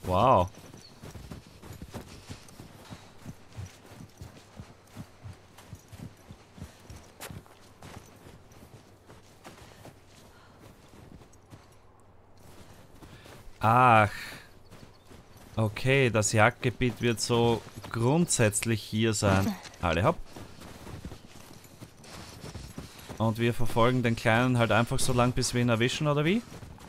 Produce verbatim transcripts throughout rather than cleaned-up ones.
Wow. Ach. Okay, das Jagdgebiet wird so grundsätzlich hier sein. Alle hopp. Und wir verfolgen den Kleinen halt einfach so lang, bis wir ihn erwischen, oder wie?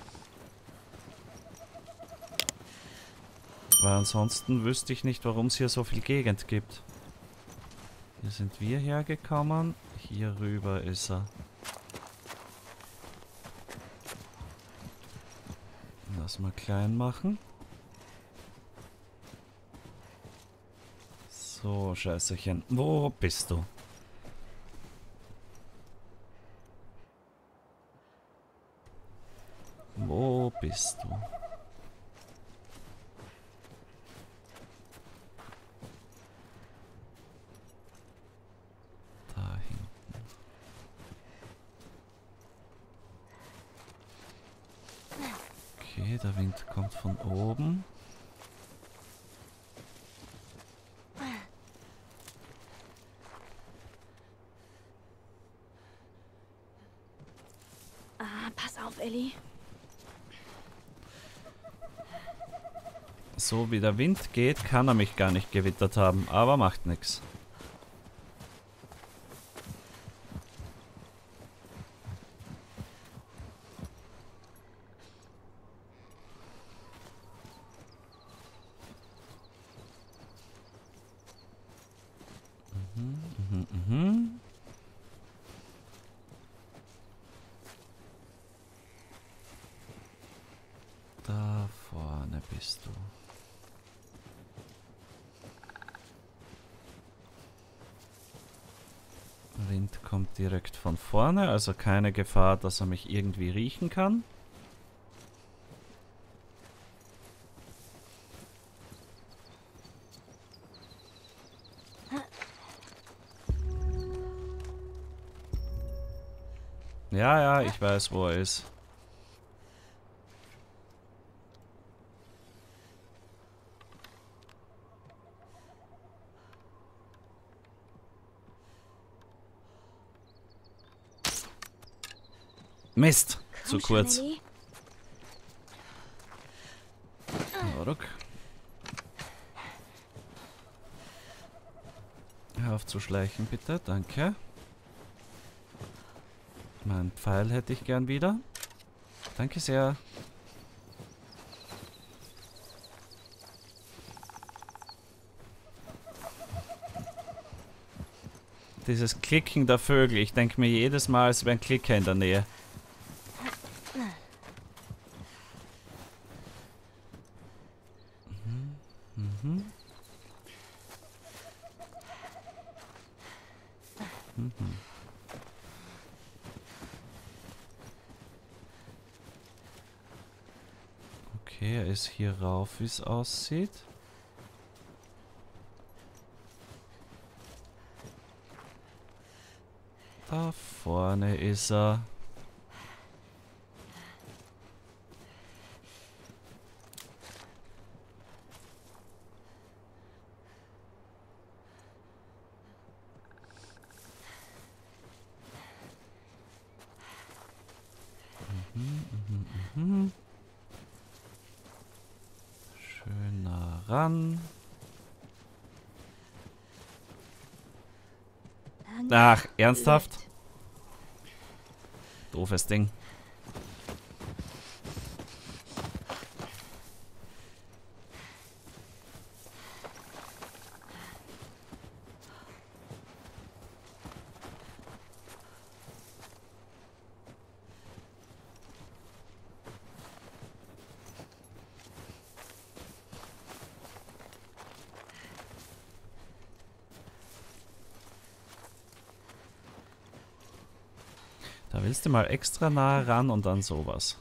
Weil ansonsten wüsste ich nicht, warum es hier so viel Gegend gibt. Hier sind wir hergekommen. Hier rüber ist er. Lass mal klein machen. So, Scheißerchen. Wo bist du? Wo bist du? Da hinten. Okay, der Wind kommt von oben. Ah, pass auf, Ellie. So wie der Wind geht, kann er mich gar nicht gewittert haben, aber macht nichts. Mhm, mhm, mhm. Da vorne bist du. Wind kommt direkt von vorne, also keine Gefahr, dass er mich irgendwie riechen kann. Ja, ja, ich weiß, wo er ist. Mist, zu Komm schon, kurz. Ellie. Ruck. Hör auf zu schleichen, bitte, danke. Mein Pfeil hätte ich gern wieder. Danke sehr. Dieses Klicken der Vögel, ich denke mir jedes Mal, es wäre ein Klicker in der Nähe. Mhm. Mhm. Mhm. Okay, er ist hier rauf, wie es aussieht. Da vorne ist er. Mhm, mhm, mhm. Schön nah ran. Ach, ernsthaft? Doofes Ding. Da willst du mal extra nah ran und dann sowas.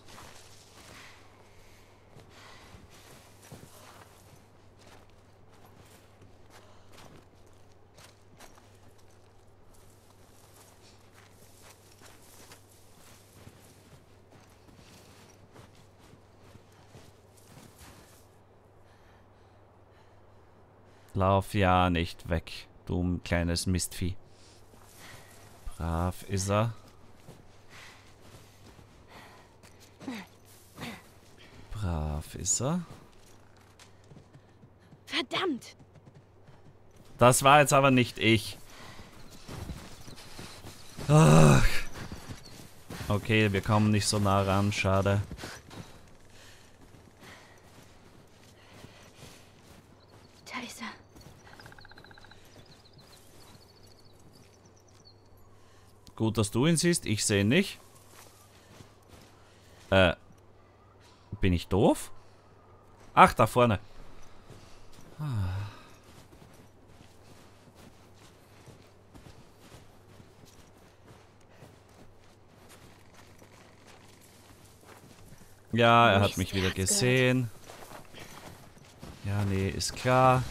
Lauf ja nicht weg, du kleines Mistvieh. Brav ist er. Brav ist er. Verdammt! Das war jetzt aber nicht ich. Ach. Okay, wir kommen nicht so nah ran, schade. Da ist er. Gut, dass du ihn siehst, ich sehe ihn nicht. Äh. Bin ich doof? Ach, da vorne. Ja, er hat mich wieder gesehen. Ja, nee, ist klar.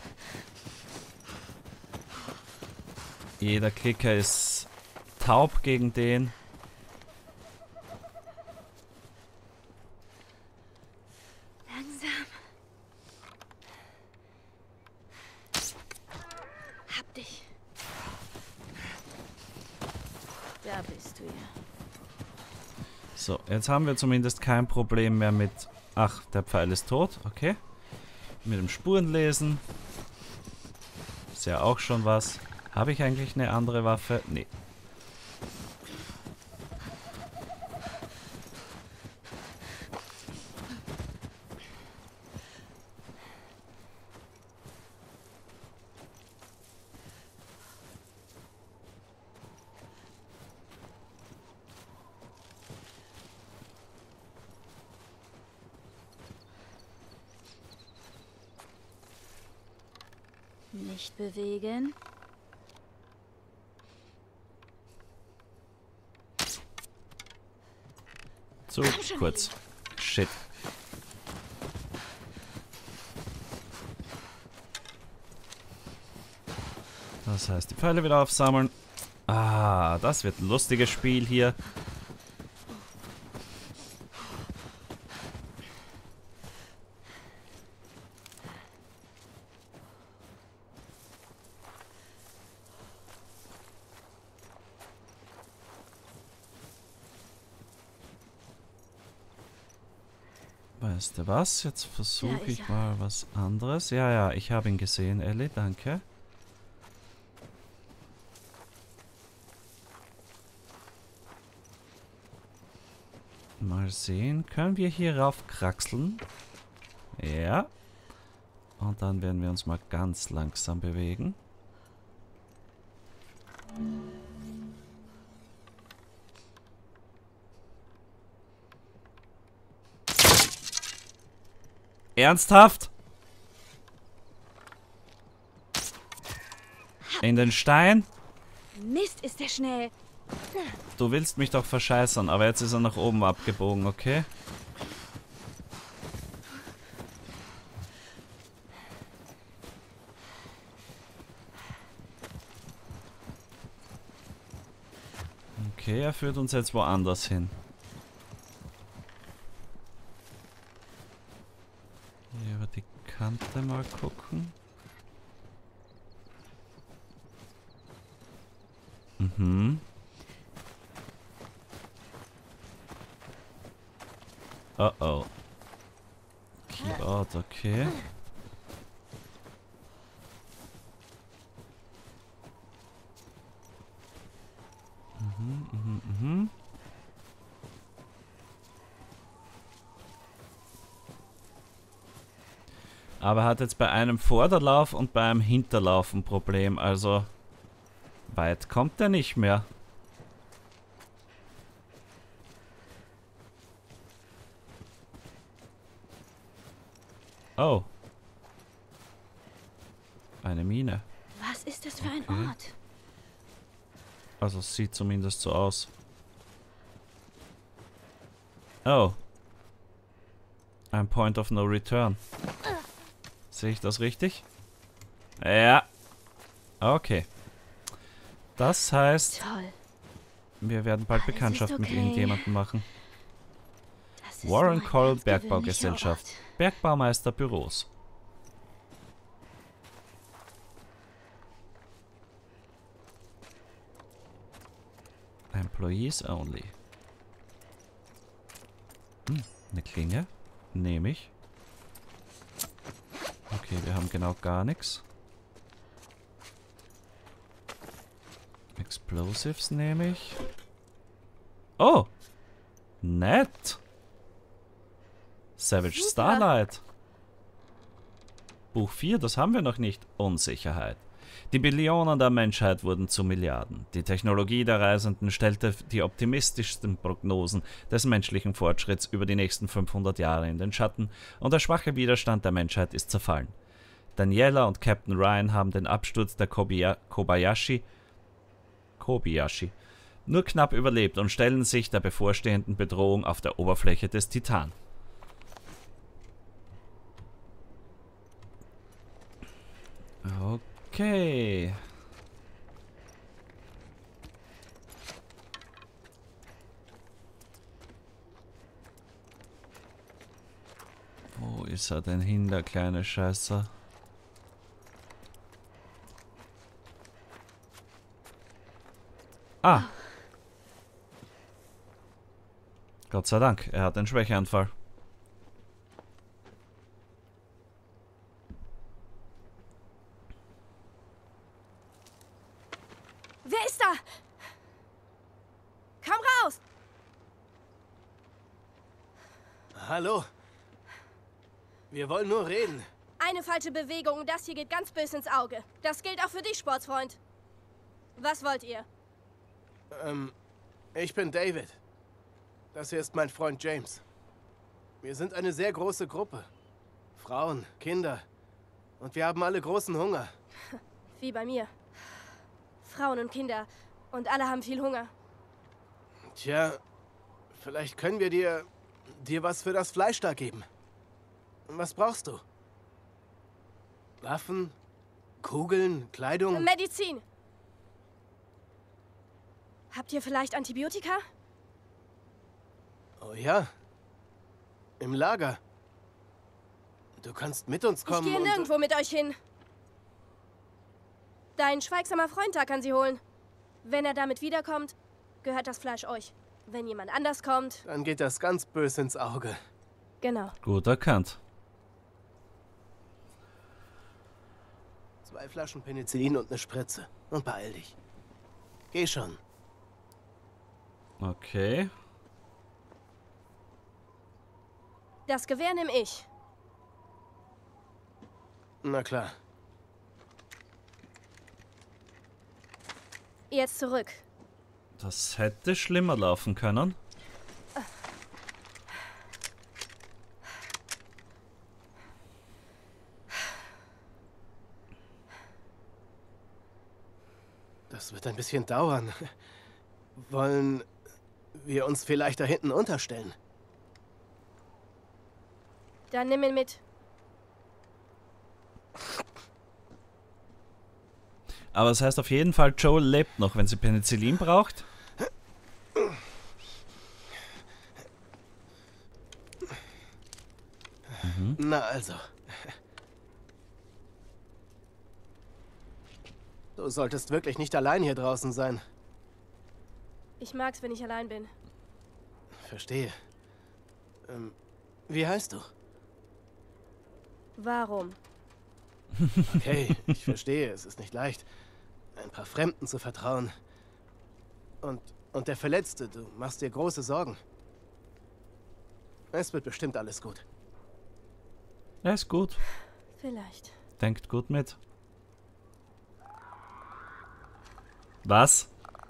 Jeder Klicker ist taub gegen den. Langsam. Hab dich. Da bist du ja. So, jetzt haben wir zumindest kein Problem mehr mit... Ach, der Pfeil ist tot, okay. Mit dem Spurenlesen. Ist ja auch schon was. Habe ich eigentlich eine andere Waffe? Nee. Nicht bewegen. Zu kurz. Shit. Das heißt, die Pfeile wieder aufsammeln. Ah, das wird ein lustiges Spiel hier. Weißt du was? Jetzt versuche Ja, ich ich- mal was anderes. Ja, ja, ich habe ihn gesehen, Ellie, danke. Mal sehen, können wir hier rauf kraxeln? Ja. Und dann werden wir uns mal ganz langsam bewegen. Ernsthaft? In den Stein? Mist, ist der schnell. Du willst mich doch verscheißern, aber jetzt ist er nach oben abgebogen, okay? Okay, er führt uns jetzt woanders hin. Hier über die Kante mal gucken. Mhm. Oh oh. Keyboard, okay. Mhm, mhm, mhm. Aber er hat jetzt bei einem Vorderlauf und bei einem Hinterlauf ein Problem, also weit kommt er nicht mehr. Oh. Eine Mine. Was ist das für ein Okay. Ort? Also es sieht zumindest so aus. Oh. Ein Point of No Return. Sehe ich das richtig? Ja. Okay. Das heißt, Toll. wir werden bald Alles Bekanntschaft ist mit okay. irgendjemandem machen. Das ist Warren nur ein Coll ganz gewöhnlicher Bergbaugesellschaft. Ort. Bergbaumeister Büros. Employees only. Hm, eine Klinge. Nehme ich. Okay, wir haben genau gar nichts. Explosives nehme ich. Oh! Nett! Savage Super. Starlight. Buch vier, das haben wir noch nicht. Unsicherheit. Die Billionen der Menschheit wurden zu Milliarden. Die Technologie der Reisenden stellte die optimistischsten Prognosen des menschlichen Fortschritts über die nächsten fünfhundert Jahre in den Schatten und der schwache Widerstand der Menschheit ist zerfallen. Daniela und Captain Ryan haben den Absturz der Kobiya- Kobayashi Kobayashi nur knapp überlebt und stellen sich der bevorstehenden Bedrohung auf der Oberfläche des Titan. Okay. Wo ist er denn hin, der kleine Scheißer? Ah. Gott sei Dank, er hat einen Schwächeanfall. Wer ist da? Komm raus! Hallo. Wir wollen nur reden. Eine falsche Bewegung und das hier geht ganz böse ins Auge. Das gilt auch für dich, Sportsfreund. Was wollt ihr? Ähm, ich bin David. Das hier ist mein Freund James. Wir sind eine sehr große Gruppe. Frauen, Kinder. Und wir haben alle großen Hunger. Wie bei mir. Frauen und Kinder. Und alle haben viel Hunger. Tja, vielleicht können wir dir, dir was für das Fleisch da geben. Was brauchst du? Waffen? Kugeln? Kleidung? Medizin. Habt ihr vielleicht Antibiotika? Oh ja. Im Lager. Du kannst mit uns kommen. Ich gehe und- nirgendwo mit euch hin. Dein schweigsamer Freund da kann sie holen. Wenn er damit wiederkommt, gehört das Fleisch euch. Wenn jemand anders kommt, Dann geht das ganz böse ins Auge. genau. Gut erkannt. Zwei Flaschen Penicillin und eine Spritze. Und beeil dich. Geh schon. Okay. Das Gewehr nehme ich. Na klar. Jetzt zurück. Das hätte schlimmer laufen können. Das wird ein bisschen dauern. Wollen wir uns vielleicht da hinten unterstellen? Dann nimm ihn mit. Aber das heißt auf jeden Fall, Joel lebt noch, wenn sie Penicillin braucht. Mhm. Na also. Du solltest wirklich nicht allein hier draußen sein. Ich mag's, wenn ich allein bin. Verstehe. Ähm, wie heißt du? Warum? Okay, ich verstehe, es ist nicht leicht, ein paar Fremden zu vertrauen. Und, und der Verletzte, du machst dir große Sorgen. Es wird bestimmt alles gut. Ja, ist gut. Vielleicht. Denkt gut mit. Was?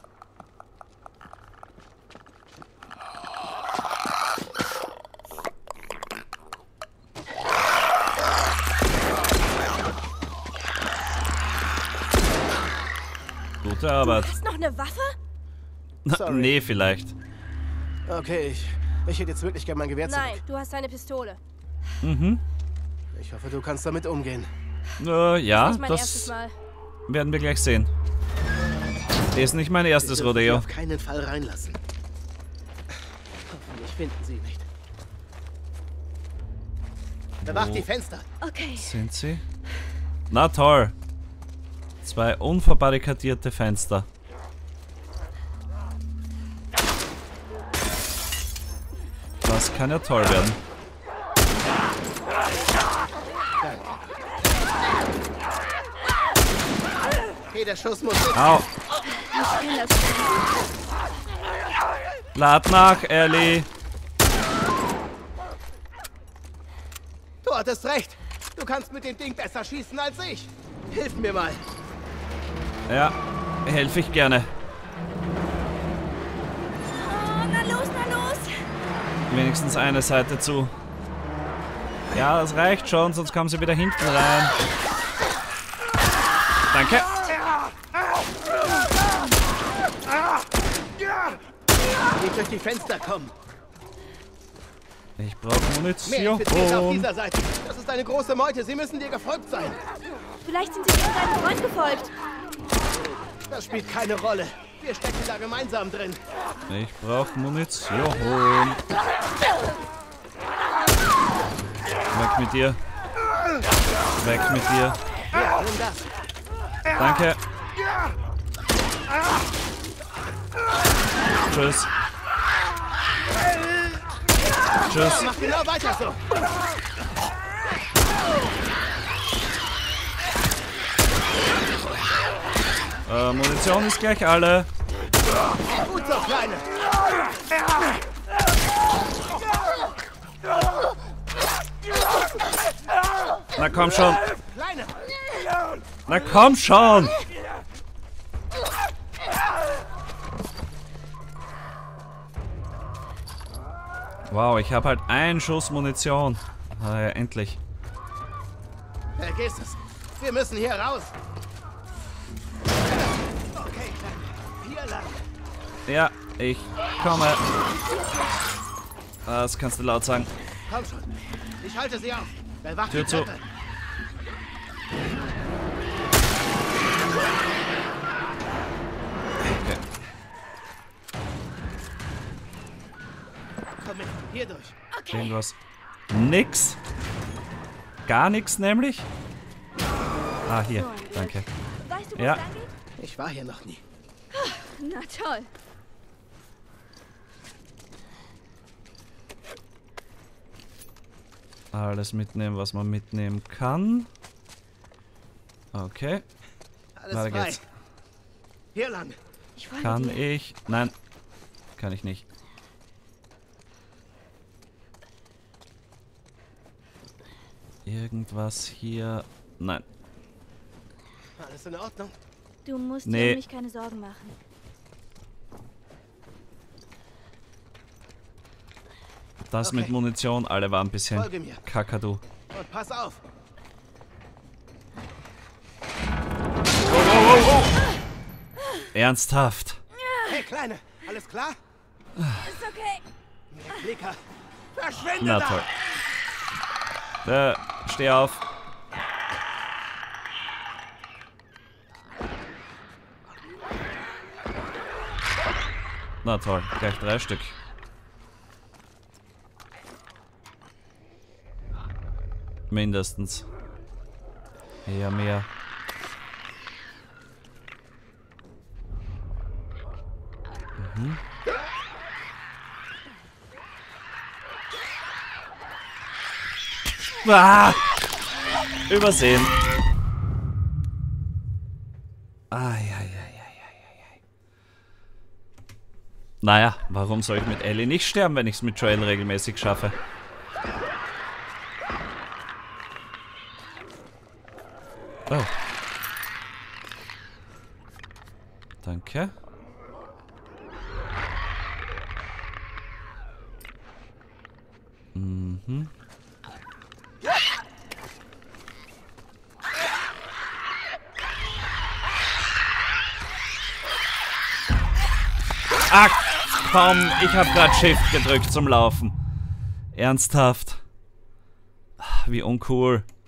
Gute Arbeit. Du hast noch eine Waffe? Sorry. Nee, vielleicht. Okay, ich, ich hätte jetzt wirklich gern mein Gewehr zurück. Nein, du hast eine Pistole. Mhm. Ich hoffe, du kannst damit umgehen. Äh, ja, Nicht mein erstes das Mal. werden wir gleich sehen. Ist nicht mein erstes Wir dürfen sie Rodeo. auf keinen Fall reinlassen. Hoffentlich finden sie ihn nicht. Bewacht die Fenster. Okay. Sind sie? Na toll. Zwei unverbarrikadierte Fenster. kann ja toll werden. Okay, der Schuss muss... Au. Ich kenn das. Lad nach, Ellie. Du hattest recht. Du kannst mit dem Ding besser schießen als ich. Hilf mir mal. Ja, helfe ich gerne. Oh, na los, na los. Wenigstens eine Seite zu. Ja, das reicht schon, sonst kommen sie wieder hinten rein. Danke. Nicht durch die Fenster kommen. Ich brauche Mehr Munition. Infizierte auf dieser Seite. Das ist eine große Meute. Sie müssen dir gefolgt sein. Vielleicht sind sie deinem Freund gefolgt. Das spielt keine Rolle. Wir stecken da gemeinsam drin. Ich brauche Munition. Weg mit dir. Weg mit dir. Ja, nimm das. Danke. Tschüss. Tschüss. Mach genau weiter so. Äh, Munition ist gleich alle. Gut so, Kleine. Na komm schon. Kleine. Na komm schon. Wow, ich habe halt einen Schuss Munition. Ah ja, endlich. Vergiss es. Wir müssen hier raus. Okay, Kleine. Hier lang. Ja, ich komme. Das kannst du laut sagen. Komm schon. Ich halte sie auf. Bewacht Tür die zu. Treppe. Okay. Komm mit. Hier durch. Irgendwas. Nix. Gar nichts nämlich. Ah, hier. Danke. Weißt du, wo Ja. es lang geht? Ich war hier noch nie. Na toll. Alles mitnehmen, was man mitnehmen kann. Okay. Alles Weiter frei. geht's. Hier lang. Ich folge Kann dir. ich? Nein. Kann ich nicht. Irgendwas hier. Nein. Alles in Ordnung? Du musst Nee. dir um mich keine Sorgen machen. Das Okay. mit Munition, alle waren ein bisschen Folge mir. kakadu. Und pass auf. Ernsthaft. Hey, Kleine. Alles klar? Ist okay. Blicker. Verschwinde Na da. toll. Äh, steh auf. Na toll, gleich drei Stück. Mindestens. Eher mehr. Mhm. Ah! Übersehen. Ah, ja, ja, ja, ja, ja. Naja, warum soll ich mit Ellie nicht sterben, wenn ich es mit Joel regelmäßig schaffe? Oh. Danke. Mhm. Ah, komm, ich habe gerade Shift gedrückt zum Laufen. Ernsthaft. Wie uncool.